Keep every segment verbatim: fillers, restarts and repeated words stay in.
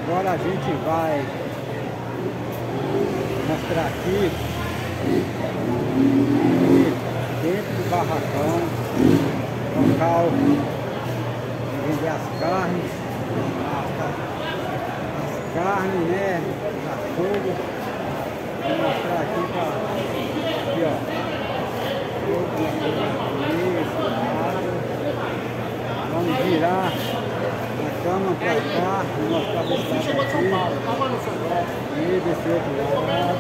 Agora a gente vai mostrar aqui dentro do barracão, local de vender as carnes, as carnes, né, os açougues. Vou mostrar aqui para aqui, ó. Vamos virar a cama para cá, mostrar desse lado aqui e desse outro lado,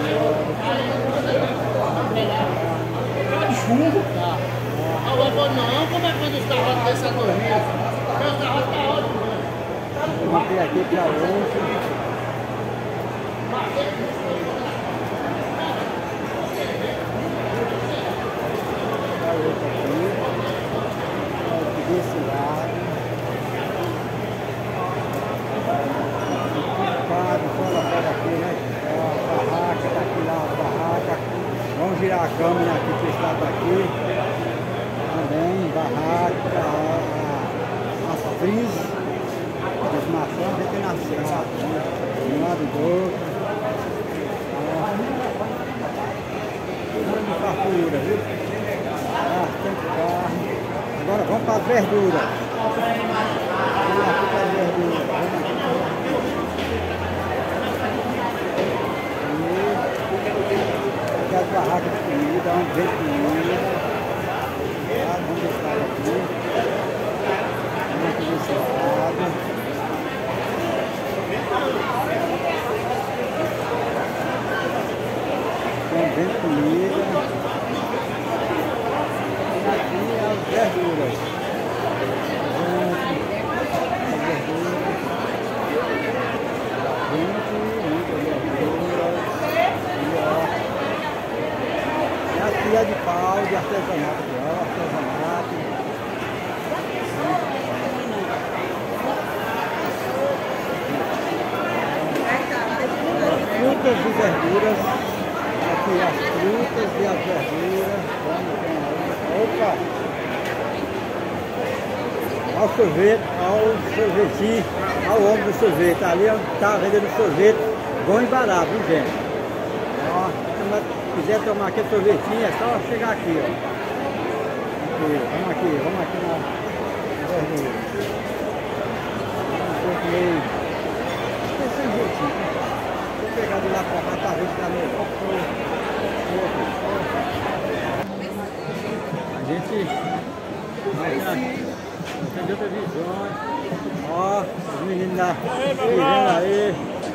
aqui, ó. Chumbo, tá? Não, como é que quando os carros desse dormir? Meus carros tá ótimo. Vou manter aqui para hoje. Desse lado, fora fora aqui, né? A barraca, tá aqui lá, a barraca. Vamos girar a câmera aqui para esse lado aqui. Também, barraca, as frises, as maçãs, já tem nascido, de um lado do outro. Tudo de fartura, viu? Bastante carne. Agora vamos para as verduras. Vamos aqui para as verduras. Aqui as barracas de comida, vamos ver comida. Vamos deixar aqui. Vamos aqui desse lado. Vamos ver comida. Verduras. É a pilha de pau de artesanato, ó, artesanato. Frutas e verduras. Aqui as frutas e as verduras. Opa! Ao sorvete, ao sorvetinho, ao homem do sorvete. Ali está vendendo sorvete bom e barato, viu, gente? Ó, se quiser tomar aquele sorvetinho, é só chegar aqui, ó. Aqui, vamos aqui, vamos aqui na verdura. Vamos comer. Esse jeitinho. Vou pegar de lá pra cá para ver se tá melhor. A gente vai tem outra visão. Ó, os meninos lá virando aí.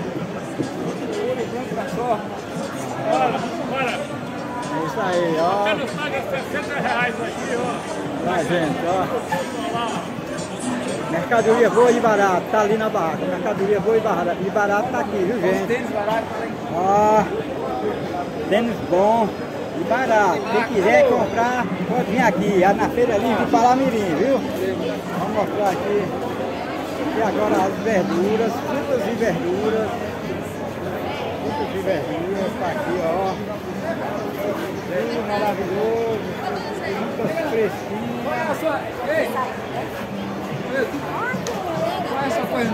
Bora, bora. É isso aí, ó. Você não paga sessenta reais aqui, ó. Vai, gente, ó. Mercadoria boa e barata, tá ali na barraca. Mercadoria boa e barata. E barato tá aqui, viu, gente? Tênis barato, ó. Tênis bom e barato. Quem quiser comprar, pode vir aqui. É na Feira Livre de Paramirim, viu? Vamos mostrar aqui. E agora as verduras, frutas e verduras. Frutas e verduras, tá aqui, ó. Bem maravilhoso. Muitas fresquinhas. olha só, ei! Olha essa coisa.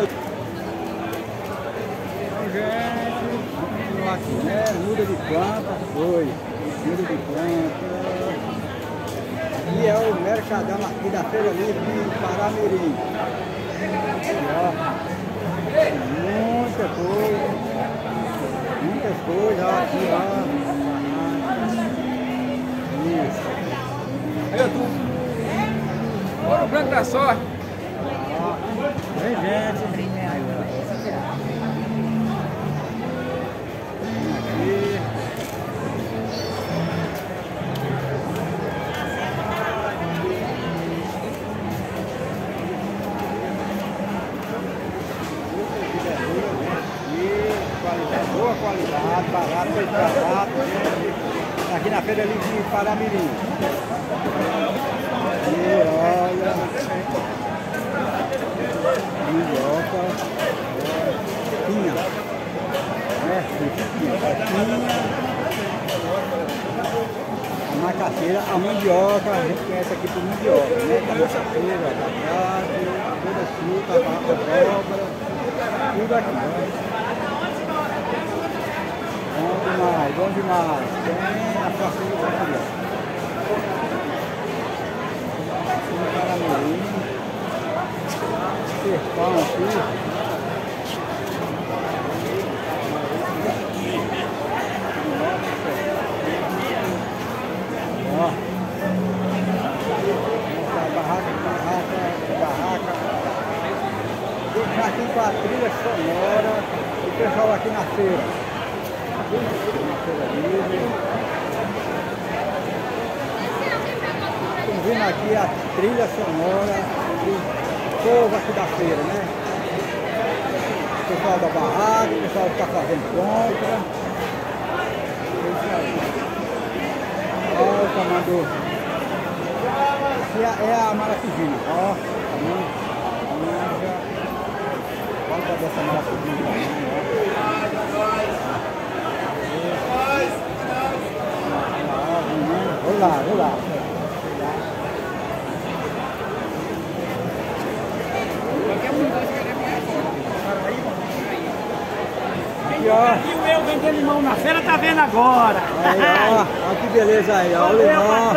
Gente, aqui, né? Muda de planta, foi. Muda de planta. Aqui é o Mercadão aqui da Feira Livre de Paramirim. Muita coisa. Muitas coisas aqui, ó. Isso. Aí, tu. Ouro branco da sorte. Vem, gente. Aqui. Boa qualidade, barato, bem barato, aqui na Feira Livre de Paramirim. E olha, minhoca, pinha, né? Pinha, a macaxeira, a mandioca, a gente conhece aqui por mandioca, né? A macaxeira, abacate, toda fruta, a abóbora. tudo aqui. Bom demais, bom demais. Tem a facilidade aqui, ó. Paramirim, sertão aqui. Ó, essa barraca, barraca, barraca. Deixa aqui com a trilha sonora o pessoal aqui na feira. Na feira livre. Estamos vendo aqui a trilha sonora do povo aqui da feira, né? O pessoal da barraca, o pessoal que está fazendo compra. Olha o tamanho. Aqui é a maracujina, ó. Tamanho, manja. Olha dessa maracujina também, ó. Vamos lá, vamos lá. Aqui, ó. E o eu vendendo limão na feira, tá vendo agora. Aí, ó. Olha que beleza aí, ó. O limão.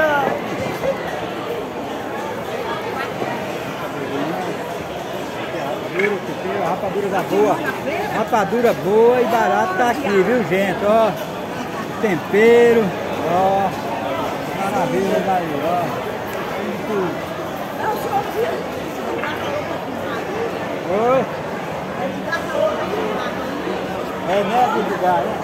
A rapadura da boa. Rapadura boa e barata tá aqui, viu, gente? Ó. Tempero. Ó. Maravilha daí, ó. Tudo. Oi? É, né, de lugar, né?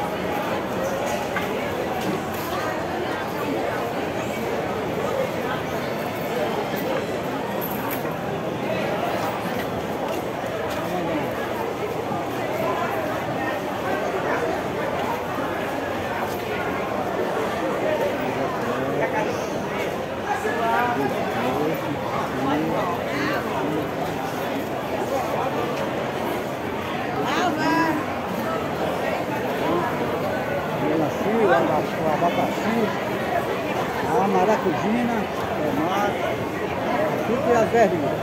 O abacaxi, a maracujina, o tomate, tudo e as verduras.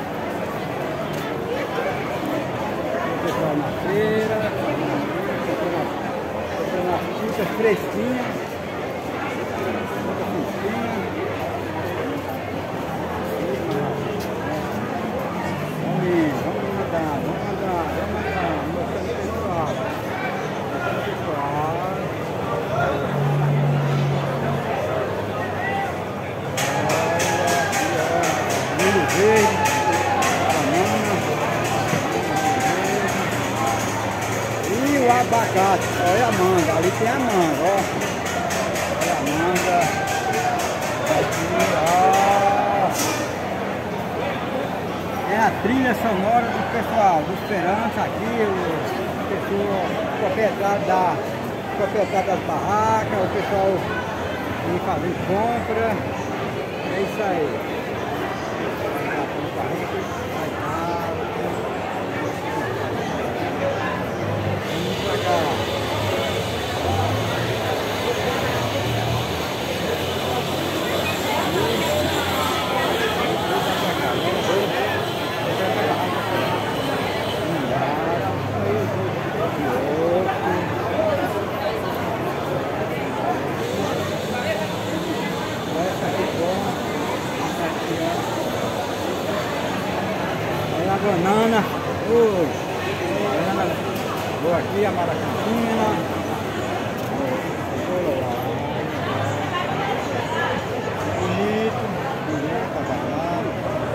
O pessoal na feira, comprando as frutas fresquinhas, fruta fresquinha. Vamos ir, vamos mandar, vamos mandar, vamos mandar, mostrando o pessoal. Mostrando o pessoal. Verde, banana, e o abacate, olha a manga, ali tem a manga, ó, olha a manga, aqui, ó, é a trilha sonora do pessoal, do Esperança aqui, o pessoal, o proprietário da, o proprietário das barracas, o pessoal que fazem compra, é isso aí. Banana, oh, banana boa aqui, a maracujina, bonito, bonito, trabalhado.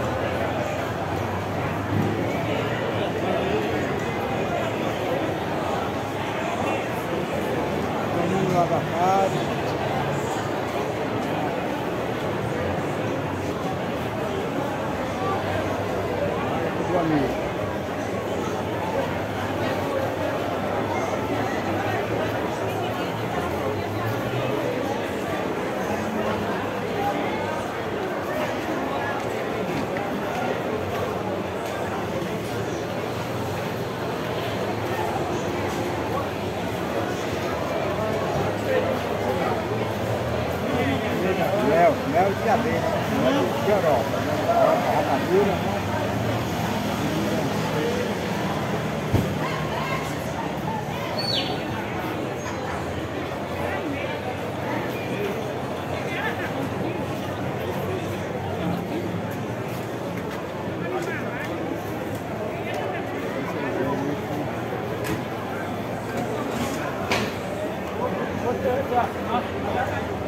Tomando o abacate. Amigo. Mel, mel de abelha, mel de Europa, rapadura, né? Nossa,